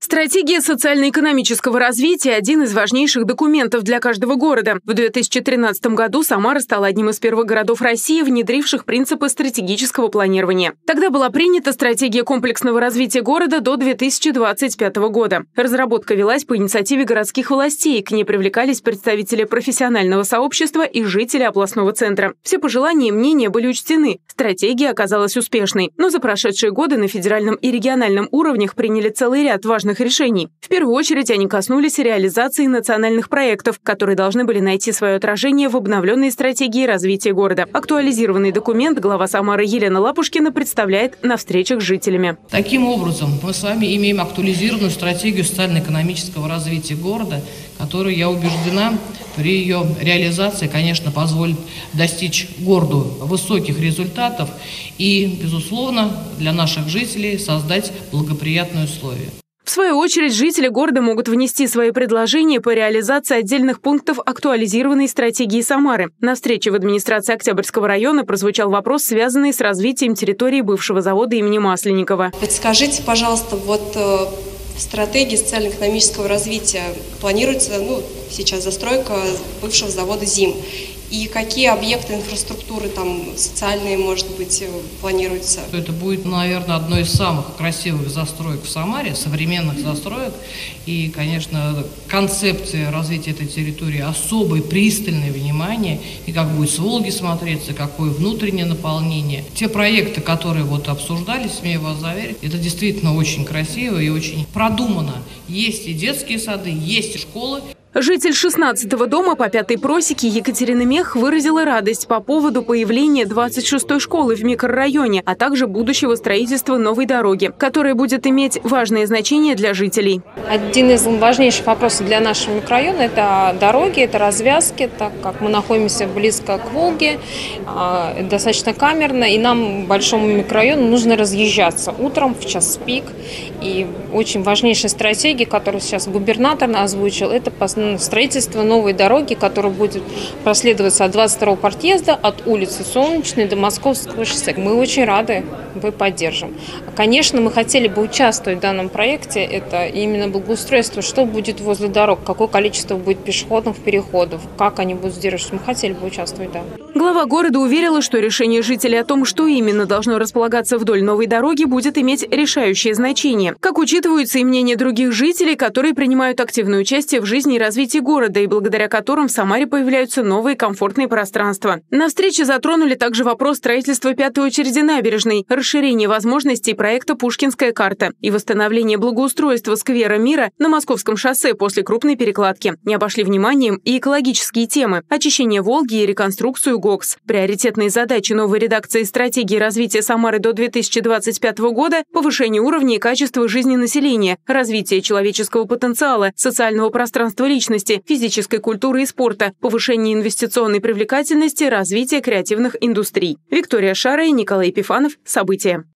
Стратегия социально-экономического развития – один из важнейших документов для каждого города. В 2013 году Самара стала одним из первых городов России, внедривших принципы стратегического планирования. Тогда была принята стратегия комплексного развития города до 2025 года. Разработка велась по инициативе городских властей, к ней привлекались представители профессионального сообщества и жители областного центра. Все пожелания и мнения были учтены. Стратегия оказалась успешной. Но за прошедшие годы на федеральном и региональном уровнях приняли целый ряд важных решений. В первую очередь они коснулись реализации национальных проектов, которые должны были найти свое отражение в обновленной стратегии развития города. Актуализированный документ глава Самары Елена Лапушкина представляет на встречах с жителями. Таким образом, мы с вами имеем актуализированную стратегию социально-экономического развития города, которая, я убеждена, при ее реализации, конечно, позволит достичь городу высоких результатов и, безусловно, для наших жителей создать благоприятные условия. В свою очередь, жители города могут внести свои предложения по реализации отдельных пунктов актуализированной стратегии Самары. На встрече в администрации Октябрьского района прозвучал вопрос, связанный с развитием территории бывшего завода имени Масленникова. Подскажите, пожалуйста, в стратегии социально-экономического развития планируется сейчас застройка бывшего завода ЗИМ. И какие объекты инфраструктуры там социальные, может быть, планируются? Это будет, наверное, одной из самых красивых застроек в Самаре, современных застроек. И, конечно, концепция развития этой территории, особое пристальное внимание, и как будет с Волги смотреться, какое внутреннее наполнение. Те проекты, которые обсуждались, смею вас заверить, это действительно очень красиво и очень продумано. Есть и детские сады, есть и школы. Житель 16-го дома по Пятой просеке Екатерина Мех выразила радость по поводу появления 26-й школы в микрорайоне, а также будущего строительства новой дороги, которая будет иметь важное значение для жителей. Один из важнейших вопросов для нашего микрорайона – это дороги, это развязки, так как мы находимся близко к Волге, достаточно камерно, и нам, большому микрорайону, нужно разъезжаться утром в час пик. И очень важнейшая стратегия, которую сейчас губернатор озвучил, это строительство новой дороги, которая будет проследоваться от 22-го подъезда, от улицы Солнечной до Московского шоссе. Мы очень рады, мы поддержим. Конечно, мы хотели бы участвовать в данном проекте, это именно благоустройство, что будет возле дорог, какое количество будет пешеходных переходов, как они будут сдерживаться. Мы хотели бы участвовать, да. Глава города уверила, что решение жителей о том, что именно должно располагаться вдоль новой дороги, будет иметь решающее значение. Как учитываются и мнения других жителей, которые принимают активное участие в жизни и развитии города, и благодаря которым в Самаре появляются новые комфортные пространства. На встрече затронули также вопрос строительства пятой очереди набережной, расширение возможностей проекта «Пушкинская карта» и восстановление благоустройства сквера Мира на Московском шоссе после крупной перекладки. Не обошли вниманием и экологические темы – очищение Волги и реконструкцию ГОКС. Приоритетные задачи новой редакции стратегии развития Самары до 2025 года – повышение уровня и качества жизни населения, развитие человеческого потенциала, социального пространства личности, физической культуры и спорта, повышение инвестиционной привлекательности, развитие креативных индустрий. Виктория Шара и Николай Епифанов. События.